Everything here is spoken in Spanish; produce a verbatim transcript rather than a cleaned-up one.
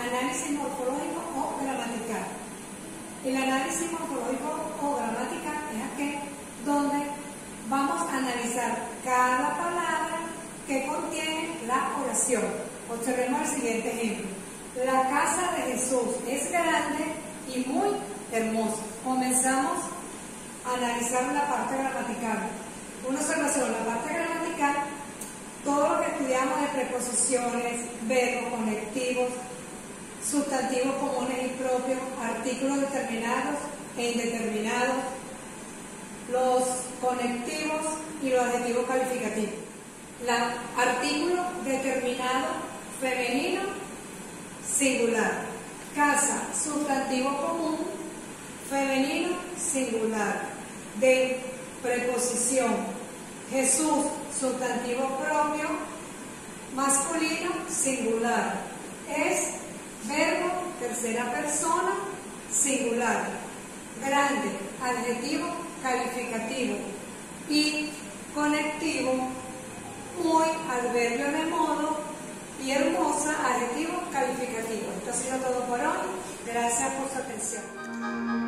análisis morfológico o gramatical. El análisis morfológico o gramatical es aquel donde vamos a analizar cada palabra que contiene la oración. Observemos el siguiente ejemplo. La casa de Jesús es grande y muy hermosa. Comenzamos a analizar la parte gramatical. Una observación, la parte gramatical, todo lo que estudiamos de preposiciones, verbos, conectivos, sustantivos comunes y propios, artículos determinados e indeterminados, los conectivos y los adjetivos calificativos. La, artículo determinado femenino singular. Casa, sustantivo común femenino singular. De preposición. Jesús, sustantivo propio masculino singular. Es verbo tercera persona singular. Grande, adjetivo calificativo. Y conectivo, muy, adverbio de modo, y hermosa, adjetivo calificativo. Esto ha sido todo por hoy. Gracias por su atención.